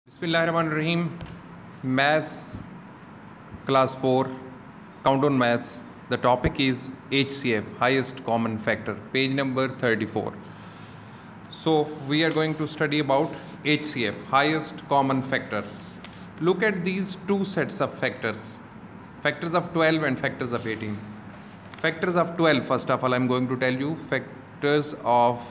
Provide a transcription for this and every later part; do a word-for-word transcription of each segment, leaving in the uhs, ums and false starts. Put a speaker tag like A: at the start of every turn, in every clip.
A: बिस्मिल्लाहिर्रहमानिर्रहीम। Maths class four, count on maths. The topic is H C F, highest common factor, page number thirty-four. So we are going to study about H C F, highest common factor. Look at these two sets of factors, factors of twelve and factors of eighteen. Factors of twelve, first of all, I am going to tell you factors of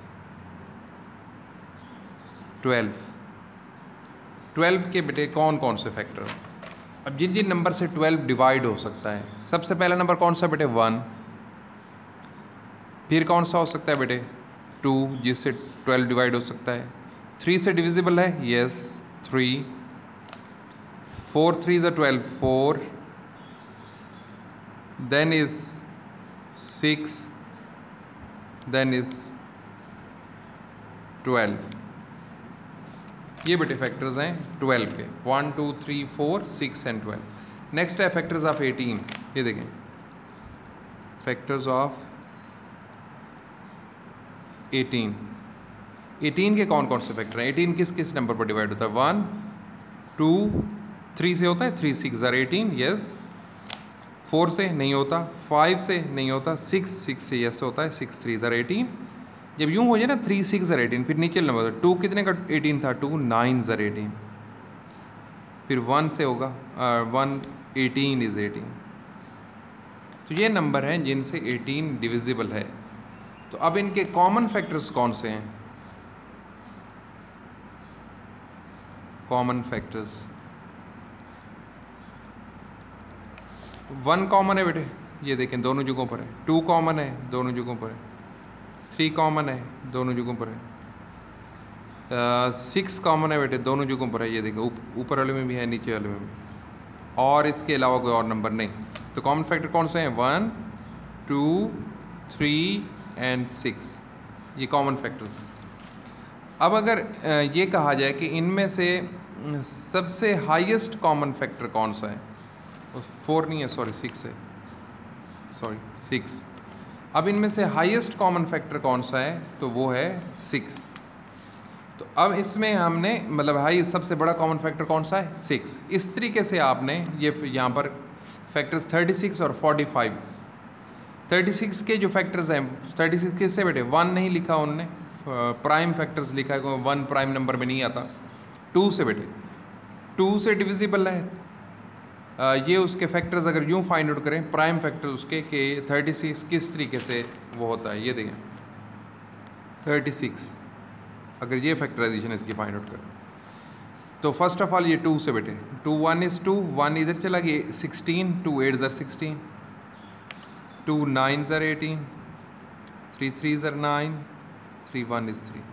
A: twelve. Twelve के बेटे कौन कौन से factor. अब जिन जिन number से twelve divide हो सकता है, सबसे पहला नंबर कौन सा बेटे? वन। फिर कौन सा हो सकता है बेटे? टू, जिससे ट्वेल्व डिवाइड हो सकता है। थ्री से डिविजिबल है? Yes, three. Four three is twelve, four. Then is six, then is twelve. ये बेटे फैक्टर्स हैं ट्वेल्व के, one two three four six and twelve. Next है फैक्टर्स ऑफ एटीन। ये देखें, फैक्टर्स ऑफ एटीन। एटीन के कौन कौन से फैक्टर हैं? एटीन किस किस नंबर पर डिवाइड होता है? वन, टू, थ्री से होता है, three six are eighteen, yes. Four से नहीं होता, फाइव से नहीं होता, सिक्स, सिक्स से यस होता है, सिक्स थ्री ज़ार एटीन। जब यूँ हो जाए ना थ्री सिक्स ज़र एटीन, फिर नीचे नंबर टू कितने का एटीन था? Two nine are eighteen. फिर वन से होगा वन, एटीन इज़ एटीन। तो ये नंबर हैं जिनसे एटीन डिविजिबल है। तो अब इनके कॉमन फैक्टर्स कौन से हैं? कॉमन फैक्टर्स, वन कॉमन है बेटे, ये देखें दोनों जगहों पर है। टू कॉमन है, दोनों जगहों पर है। थ्री कॉमन है, दोनों जगहों पर है। सिक्स uh, कॉमन है बेटे, दोनों जगहों पर है। ये देखिए ऊपर वाले में भी है, नीचे वाले में भी, और इसके अलावा कोई और नंबर नहीं। तो कॉमन फैक्टर कौन से हैं? One, two, three and six, ये कॉमन फैक्टर्स हैं। अब अगर uh, ये कहा जाए कि इनमें से सबसे हाईएस्ट कॉमन फैक्टर कौन सा है? फोर नहीं है, सॉरी सिक्स है, सॉरी सिक्स। अब इनमें से हाईएस्ट कॉमन फैक्टर कौन सा है? तो वो है सिक्स। तो अब इसमें हमने मतलब हाई सबसे बड़ा कॉमन फैक्टर कौन सा है? सिक्स। इस तरीके से आपने ये यहाँ पर फैक्टर्स थर्टी सिक्स और फोर्टी फाइव, थर्टी सिक्स के जो फैक्टर्स हैं, थर्टी सिक्स किससे बेटे? वन नहीं लिखा उनने, प्राइम फैक्टर्स लिखा है, क्योंकि वन प्राइम नंबर में नहीं आता। टू से बेटे, टू से डिविजिबल है। Uh, ये उसके फैक्टर्स अगर यूँ फाइंड आउट करें, प्राइम फैक्टर उसके कि थर्टी सिक्स किस तरीके से वो होता है। ये देखें थर्टी सिक्स, अगर ये फैक्टराइजेशन इसकी फाइंड आउट करें तो फर्स्ट ऑफ ऑल ये टू से बेटे, two one is two, one इधर चला गया, sixteen, two eight are sixteen, two nine are eighteen, three three are nine, three one is three.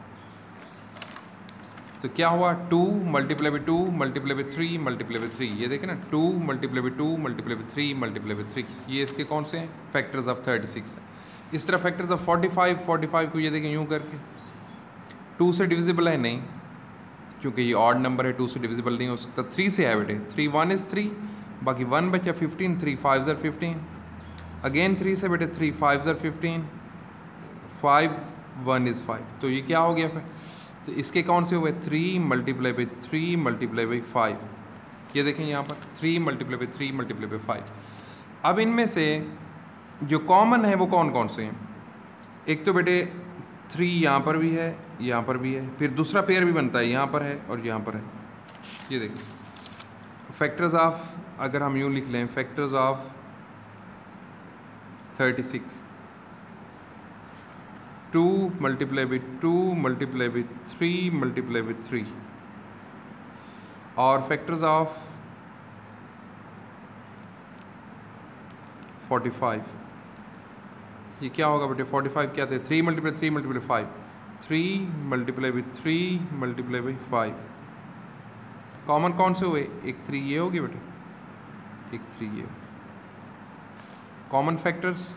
A: तो क्या हुआ? Two multiply by two multiply by three multiply by three. ये देखें ना, two multiply by two multiply by three multiply by three, ये इसके कौन से हैं? फैक्टर्स ऑफ थर्टी सिक्स है। इस तरह factors of forty five, forty five को ये देखें यूँ करके, टू से डिविजिबल है नहीं, क्योंकि ये ऑड नंबर है, टू से डिविजिबल नहीं हो सकता। थ्री से है बेटे, थ्री वन इज़ थ्री, बाकी वन बचा fifteen, three five are fifteen. Again three से बेटे, three five are fifteen, five one is five. तो ये क्या हो गया फिर? तो इसके कौन से हुए? Three multiply by three multiply by five. ये देखें यहाँ पर three multiply by three multiply by five. अब इनमें से जो कॉमन है वो कौन कौन से हैं? एक तो बेटे थ्री यहाँ पर भी है, यहाँ पर भी है, फिर दूसरा पेयर भी बनता है, यहाँ पर है और यहाँ पर है। ये देखें फैक्टर्स ऑफ, अगर हम यूँ लिख लें, factors of thirty six, two multiply by two multiply by three multiply by three, और फैक्टर्स ऑफ फोर्टी फाइव। ये क्या होगा बेटे? फोर्टी फाइव क्या थे? Three multiply three multiply five, three multiply by three multiply by five. Common कौन से हुए? एक थ्री ये होगी बेटे, एक थ्री ये। Common factors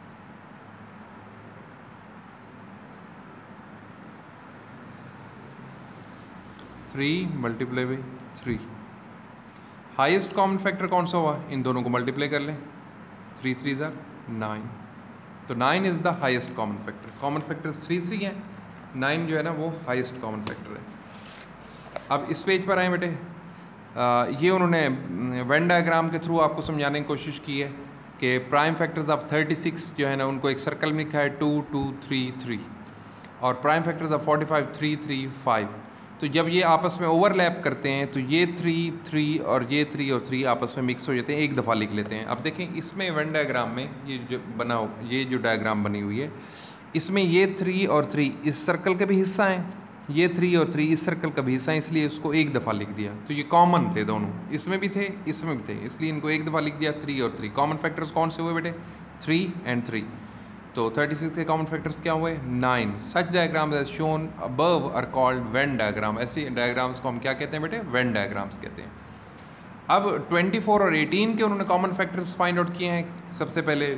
A: three multiply by three. Highest common factor कौन सा हुआ? इन दोनों को मल्टीप्लाई कर लें, थ्री थ्री ज़र नाइन। तो nine is the highest common factor. Common factors three three हैं, नाइन जो है ना वो हाईएस्ट कॉमन फैक्टर है। अब इस पेज पर आए बेटे, आ, ये उन्होंने वेन डायग्राम के थ्रू आपको समझाने की कोशिश की है कि prime factors of thirty six जो है ना उनको एक सर्कल में लिखा है टू टू थ्री थ्री, और prime factors of forty five three three five. तो जब ये आपस में ओवरलैप करते हैं तो ये थ्री थ्री और ये थ्री और थ्री आपस में मिक्स हो जाते हैं, एक दफ़ा लिख लेते हैं। अब देखें इसमें वेन डायग्राम में ये जो बना हो, ये जो डायग्राम बनी हुई है इसमें ये थ्री और थ्री इस सर्कल के भी हिस्सा हैं, ये थ्री और थ्री इस सर्कल का भी हिस्सा है, इसलिए उसको एक दफ़ा लिख दिया। तो ये कॉमन थे दोनों, इसमें भी थे इसमें भी थे, इसलिए इनको एक दफ़ा लिख दिया थ्री और थ्री। कॉमन फैक्टर्स कौन से हुए बेटे? Three and three. तो थर्टी सिक्स के कॉमन फैक्टर्स क्या हुए? Nine. Such diagrams as shown above are called Venn diagram. ऐसे डायग्राम्स को हम क्या कहते हैं बेटे? वेन डायग्राम्स कहते हैं। अब ट्वेंटी फोर और एटीन के उन्होंने कॉमन फैक्टर्स फाइंड आउट किए हैं। सबसे पहले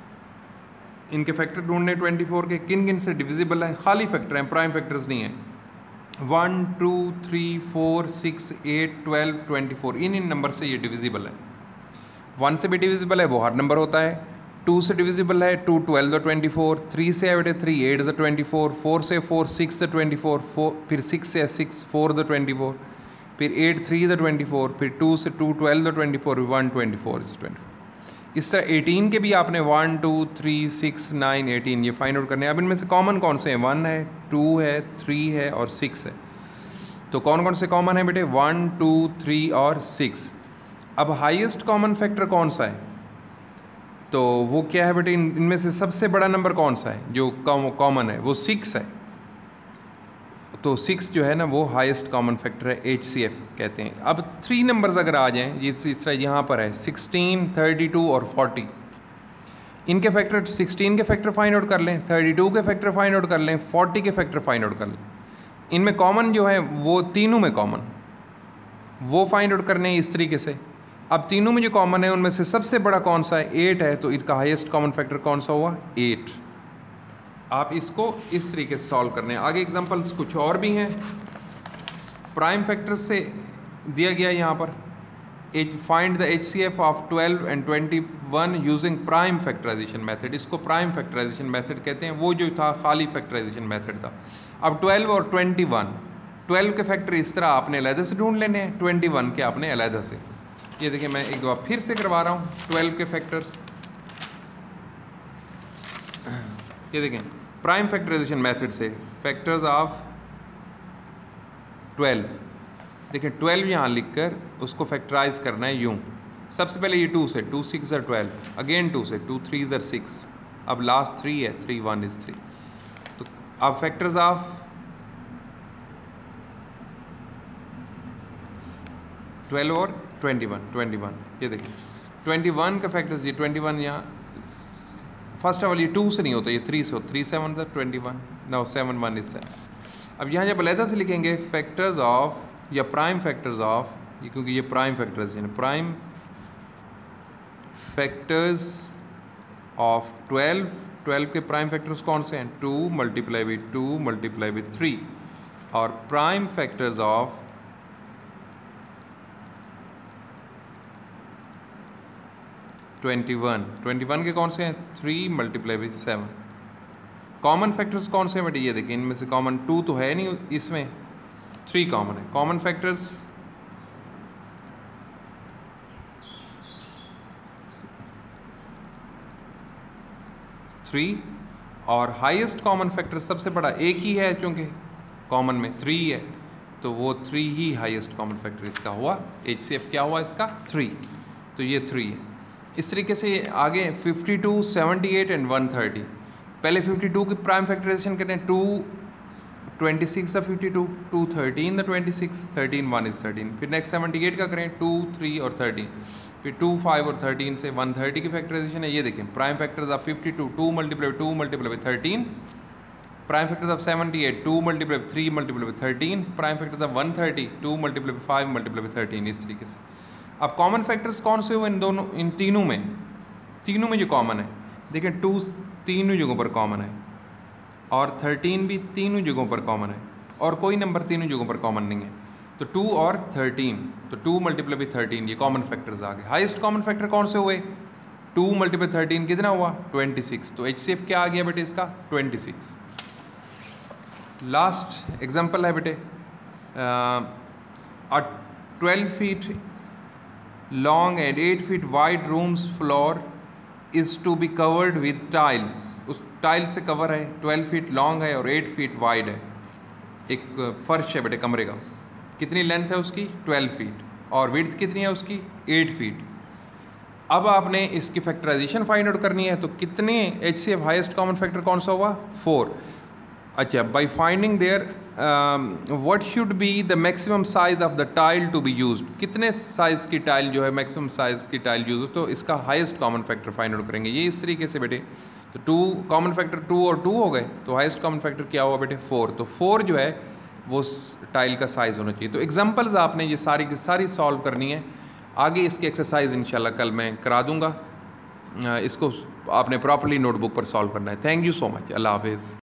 A: इनके फैक्टर ढूंढने ट्वेंटी फोर के, किन किन से डिविजिबल है, खाली फैक्टर हैं, प्राइम फैक्टर्स नहीं हैं। One two three four six eight twelve twenty four, इन इन नंबर से ये डिविजिबल है। वन से भी डिविजिबल है, वो हर नंबर होता है। टू से डिविजिबल है, two twelve the twenty four. Three से है बेटे three eight the twenty four. Four से four six the twenty four. Four फिर सिक्स से है six four the twenty four. फिर eight three the twenty four. फिर टू से two twelve the twenty four. One twenty four is twenty four. इस तरह eighteen के भी आपने one two three six nine eighteen ये फाइंड आउट करने हैं। अब इनमें से कॉमन कौन से हैं? वन है, टू है, थ्री है और सिक्स है। तो कौन कौन से कॉमन है बेटे? वन टू थ्री और सिक्स। अब हाईएस्ट कॉमन फैक्टर कौन सा है? तो वो क्या है बेटे? इन इनमें से सबसे बड़ा नंबर कौन सा है जो कॉमन है? वो सिक्स है। तो सिक्स जो है ना वो हाईएस्ट कॉमन फैक्टर है, एच सी एफ कहते हैं। अब थ्री नंबर्स अगर आ जाएं, ये इस तरह यहाँ पर है सिक्सटीन, थर्टी टू और फोर्टी। इनके फैक्टर सिक्सटीन के फैक्टर फाइंड आउट कर लें, थर्टी टू के फैक्टर फाइंड आउट कर लें, फोर्टी के फैक्टर फाइंड आउट कर लें। इनमें कॉमन जो है वो तीनों में कॉमन, वो फाइंड आउट करने हैं इस तरीके से। अब तीनों में जो कॉमन है उनमें से सबसे बड़ा कौन सा है? एट है। तो इनका हाईएस्ट कॉमन फैक्टर कौन सा हुआ? एट। आप इसको इस तरीके से सॉल्व करने हैं। आगे एग्जांपल्स कुछ और भी हैं। प्राइम फैक्टर्स से दिया गया यहाँ पर H find the H C F of twelve and twenty one using prime factorisation method. इसको प्राइम फैक्टराइजेशन मेथड कहते हैं, वो जो था खाली फैक्टराइजेशन मेथड था। अब ट्वेल्व और ट्वेंटी वन, ट्वेल्व के फैक्टर इस तरह आपने अलहदा से ढूंढ लेने हैं, ट्वेंटी वन के आपने अलहदा से। ये देखिए मैं एक दो बार फिर से करवा रहा हूँ ट्वेल्व के फैक्टर्स। ये देखें प्राइम फैक्टराइजेशन मेथड से फैक्टर्स ऑफ ट्वेल्व, देखिए ट्वेल्व यहाँ लिखकर उसको फैक्टराइज करना है यूँ। सबसे पहले ये टू से, two six are twelve, again two से, टू थ्री ज़र सिक्स, अब लास्ट थ्री है, थ्री वन इज़ थ्री। तो अब फैक्टर्स ऑफ ट्वेल्व और ट्वेंटी वन, ट्वेंटी वन ये देखिए ट्वेंटी वन का फैक्टर्स, ये ट्वेंटी वन यहाँ फर्स्ट ऑफ ऑल ये टू से नहीं होता, ये थ्री से होता, three seven are twenty one, now seven one is seven. अब यहाँ जब अलहदा से लिखेंगे फैक्टर्स ऑफ या प्राइम फैक्टर्स ऑफ, ये क्योंकि ये प्राइम फैक्टर्स हैं, prime factors of twelve, twelve के प्राइम फैक्टर्स कौन से हैं? Two multiply with two multiply with three. और prime factors of twenty one, twenty one के कौन से हैं? Three multiply with seven. Common factors कौन से हैं बेटे? ये देखिए इनमें से कॉमन टू तो है नहीं, इसमें थ्री कॉमन है। कॉमन फैक्टर्स थ्री और हाईएस्ट कॉमन फैक्टर सबसे बड़ा एक ही है, चूंकि कॉमन में थ्री है तो वो थ्री ही हाईएस्ट कॉमन फैक्टर इसका हुआ। एच सी एफ क्या हुआ इसका? थ्री। तो ये थ्री है। इस तरीके से आगे fifty two, seventy eight and one thirty. पहले फिफ्टी टू की प्राइम फैक्टराइजेशन करें, two twenty six the fifty two, two thirteen the twenty six, thirteen one is thirteen. फिर नेक्स्ट सेवेंटी एट का करें, टू थ्री और thirteen. फिर two five और thirteen से वन थर्टी की फैक्टराइजेशन है। ये देखें prime factors of fifty two, two multiply two multiply with thirteen. Prime factors of seventy eight, two multiply with three multiply with thirteen. Prime factors of one thirty, two multiply with five multiply with thirteen. इस तरीके से अब common factors कौन से हुए इन दोनों, इन तीनों में? तीनों में जो कॉमन है देखें, टू तीनों जगहों पर कॉमन है और थर्टीन भी तीनों जगहों पर कॉमन है और कोई नंबर तीनों जगहों पर कॉमन नहीं है। तो टू और थर्टीन, तो टू मल्टीप्लाई विथ थर्टीन ये कॉमन फैक्टर्स आ गए। हाईएस्ट कॉमन फैक्टर कौन से हुए? टू मल्टीप्लाई थर्टीन कितना हुआ? Twenty six. तो एच सी एफ क्या आ गया बेटे इसका? Twenty six. लास्ट एग्जाम्पल है बेटे a twelve feet long and eight feet wide room's floor is to be covered with tiles. उस टाइल से कवर है, ट्वेल्व फीट लॉन्ग है और एट फीट वाइड है, एक फर्श है बेटे कमरे का। कितनी लेंथ है उसकी? Twelve feet. और विड्थ कितनी है उसकी? Eight feet. अब आपने इसकी फैक्टराइजेशन फाइंड आउट करनी है, तो कितने H C F highest common factor कौन सा हुआ? फोर। अच्छा, by finding there what should be the maximum size of the tile to be used, कितने साइज़ की टाइल जो है मैक्सिमम साइज़ की टाइल यूज हो, तो इसका हाईएस्ट कॉमन फैक्टर फाइंड आउट करेंगे। ये इस तरीके से बेटे, तो टू कॉमन फैक्टर टू और टू हो गए, तो हाईएस्ट कॉमन फैक्टर क्या हुआ बेटे? फोर। तो फोर जो है वो टाइल का साइज़ होना चाहिए। तो एग्जांपल्स आपने ये सारी की सारी सॉल्व करनी है। आगे इसकी एक्सरसाइज इंशाल्लाह कल मैं करा दूंगा, इसको आपने प्रॉपर्ली नोटबुक पर सॉल्व करना है। Thank you so much. अल्लाह हाफिज़।